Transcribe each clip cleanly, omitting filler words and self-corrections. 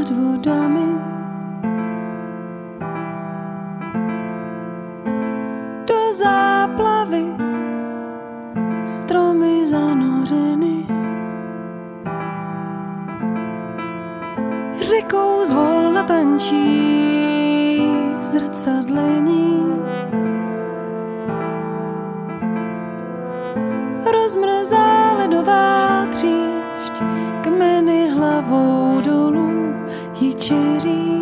nad vodami. Do záplavy stromy zanořeny. Řekou zvolna tančí zrcadlení. Rozmrzá ledová tříšť, kmeny hlavou dolů jičeří.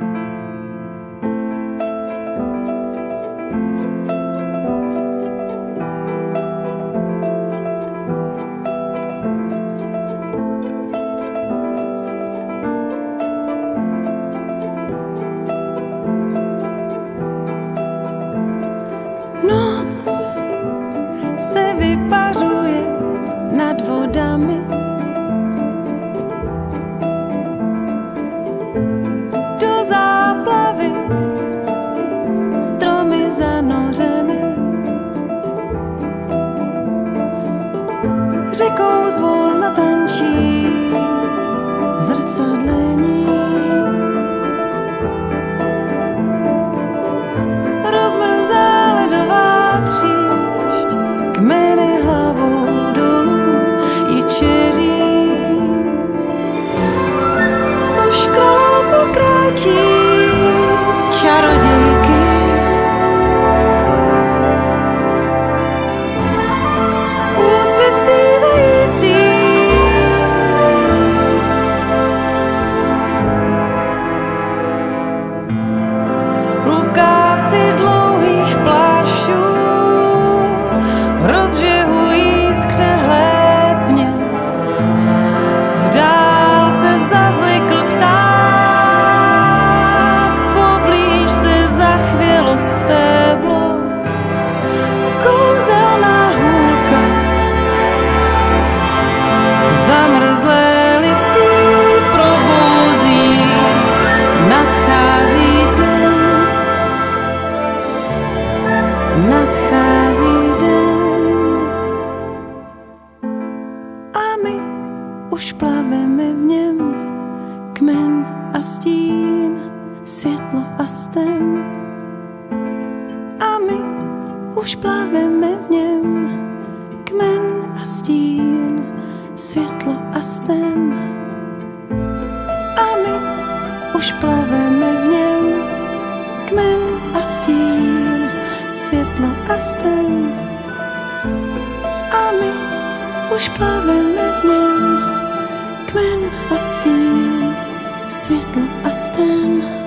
Noc se vypařuje nad vodami. Do záplavy stromy zanořeny. Řekou zvolna tančí zrcadlení. Rozmrzá ledová tříšť, kmeny hlavou dolů jičeří. Poškralou pokráčí čarodějky. Úsvit zývající. Rukávci dlouhých plášťů rozžehují skřehlé pně. V dálce zazlikl pták, poblíž se zachvělo stéblo. Kouzelná hůlka, zamrzlé listí probouzí, nadchází den. Nadchází den a my už plaveme v něm, kmen a stín, světlo a sten. A my už plaveme v něm, kmen a stín, světlo a sten. A my už plaveme v něm, kmen a stín, světlo a sten. A my už plaveme v něm, kmen a stín, světlo a sten.